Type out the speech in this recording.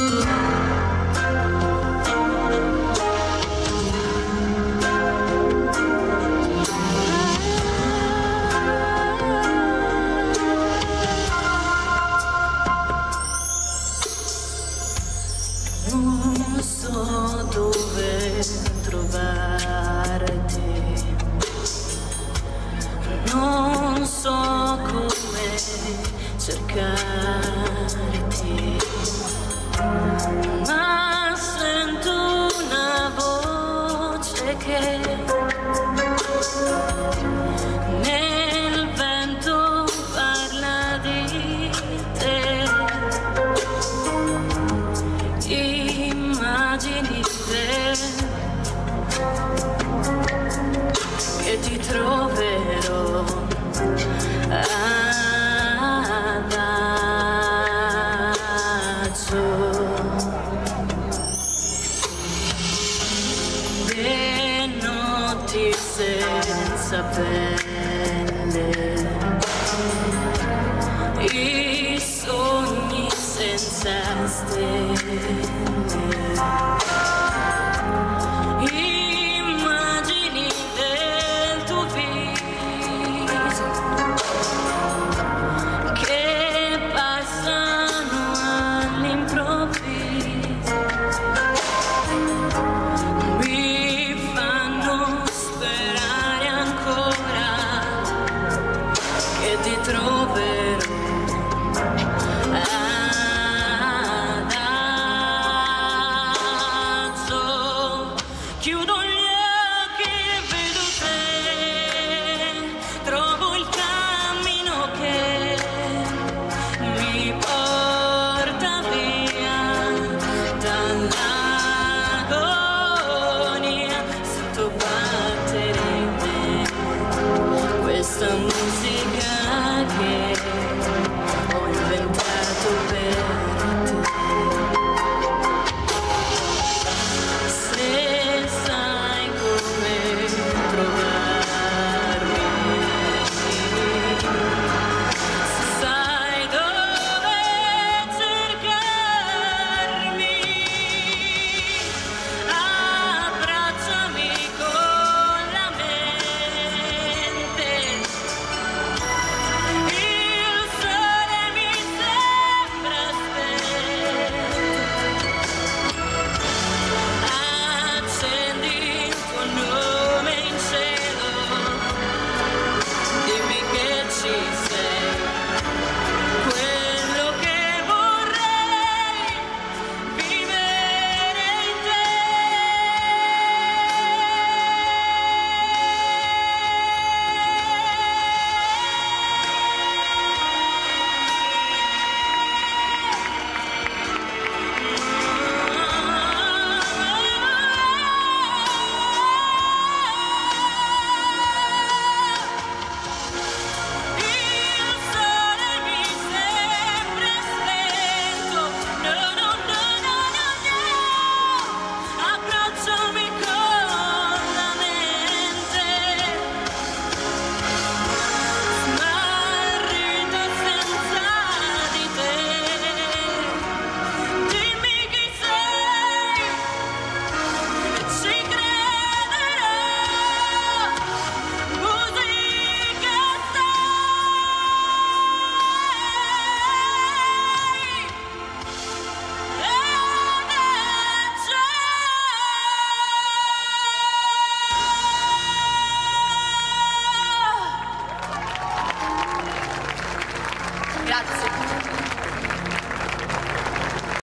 Non so dove trovarti, non so come cercarti, ma sento una voce che nel vento parla di te. Immagini te che ti troverò adagio, le notti senza pelle, i sogni senza stelle, immagini del tuo viso che passano all'improvviso, mi fanno sperare ancora che ti troverò adagio. Chiudo gli occhi e vedo te, trovo il cammino che mi porta via dall'agonia. Sento battere in me questa musica che